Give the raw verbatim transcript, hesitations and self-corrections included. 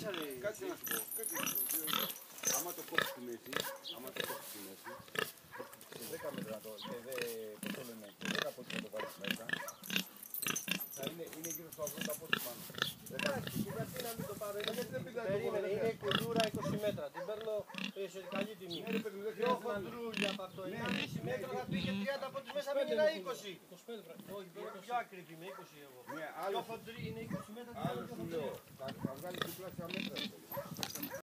μέσα ρε. Κάτσε να σου πω. Κάτσε να σου πω. Άμα το κόψεις στη μέση, άμα το κόψεις στη μέση, σε δέκα μέτρα το, και δε, πώς το λένε, και δέκα πόντους θα το βάλεις μέσα, θα είναι, είναι γύρω στο ογδόντα πόντους πάνω. Εντάξει, και γιατί να μην το πάρω, είναι, Γιατί δεν πήρα το περίμενε, κόλλο, είναι κουλτούρα είκοσι μέτρα, την παίρνω σε καλή τιμή. Ναι, ρε παιδί, δεν Πιο χρειάζεται να είναι. χοντρούλια από αυτό, Ναι, ενάμιση ναι, μέτρα ναι. θα του είχε τριάντα πόντους μέσα, μην είναι είκοσι. Όχι, πιο άκρη με είκοσι εγώ. Ναι, Πιο άλλο, χοντρή είναι είκοσι μέτρα, άλλο πιο σου χοντρή. λέω, θα, θα βγάλεις διπλάσια μέτρα.